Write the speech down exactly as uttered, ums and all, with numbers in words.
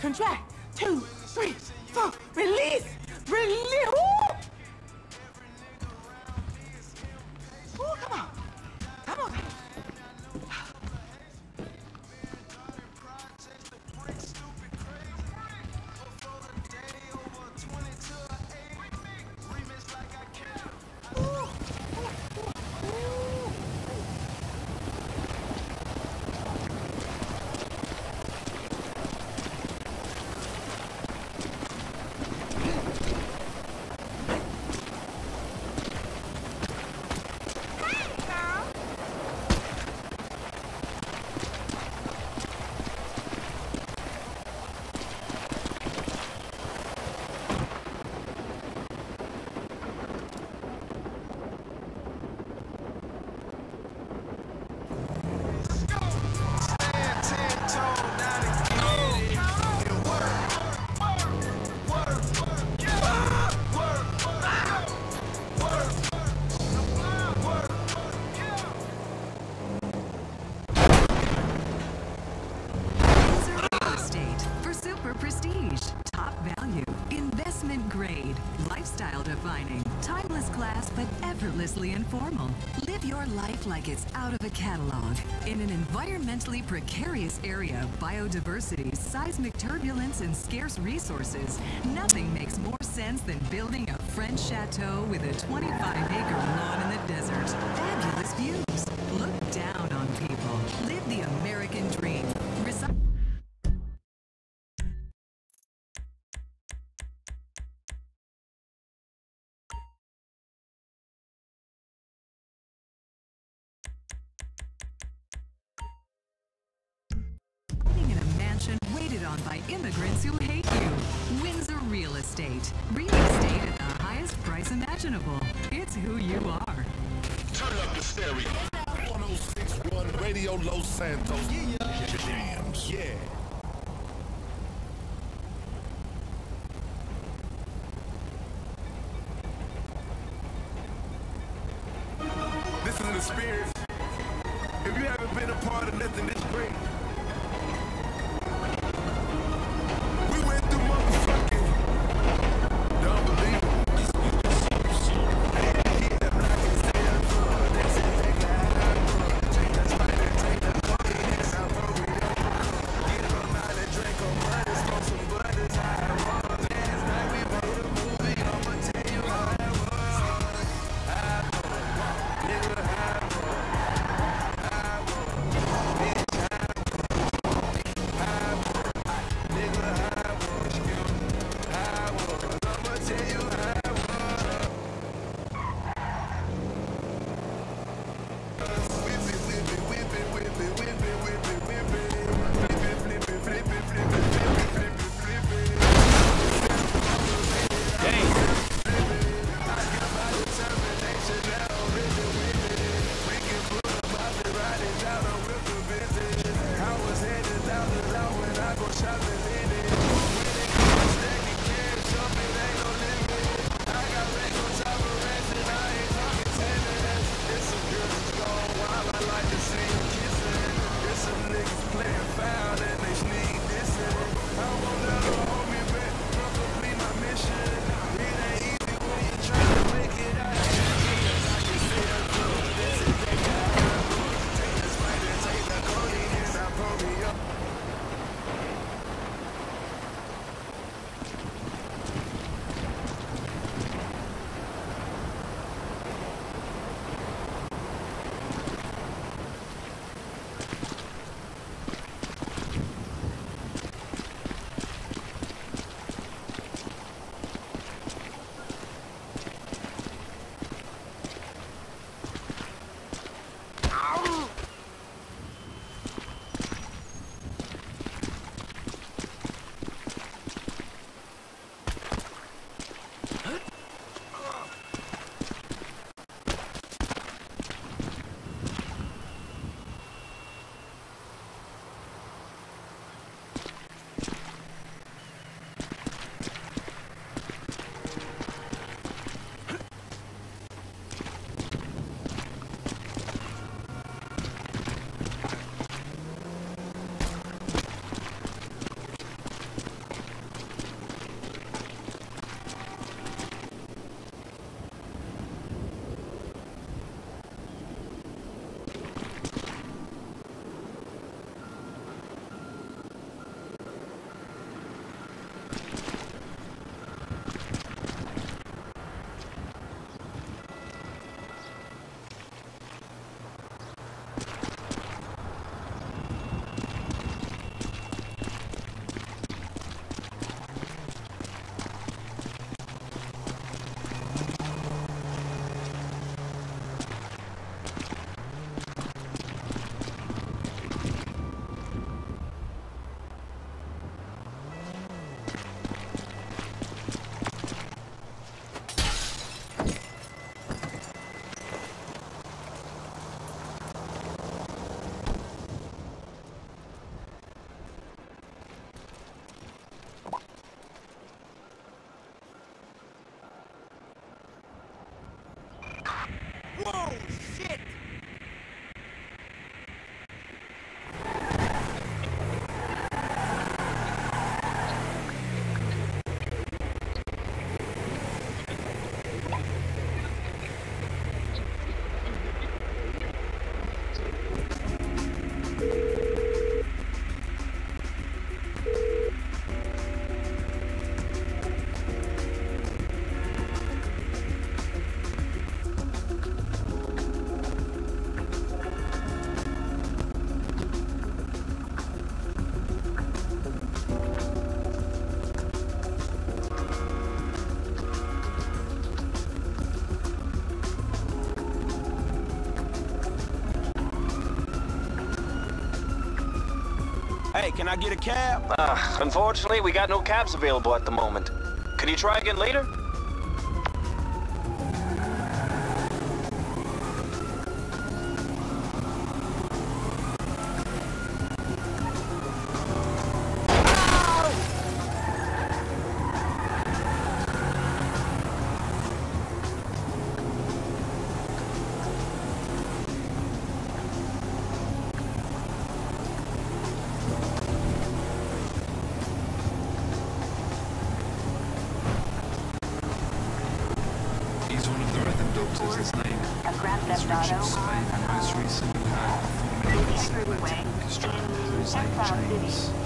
Contract. Two, three, four. Release. Release. Woo! Woo, come on. Come on. Informal. Live your life like it's out of a catalog. In an environmentally precarious area, biodiversity, seismic turbulence, and scarce resources, nothing makes more sense than building a French chateau with a twenty-five acre lawn in the desert. Fabulous views. Look down on people. Live the American dream. Resi- Waited on by immigrants who hate you. Windsor Real Estate. Real estate at the highest price imaginable. It's who you are. Turn up the stereo. one oh six point one Radio Los Santos. Yeah. Jams. Yeah. This is an experience. If you haven't been a part of nothing this great, can I get a cab? Uh, unfortunately, we got no cabs available at the moment. Can you try again later? He's one of the rhythm doctors, his name is Richard Spade, and most recently had a Formula One celebrity orchestra, whose name James.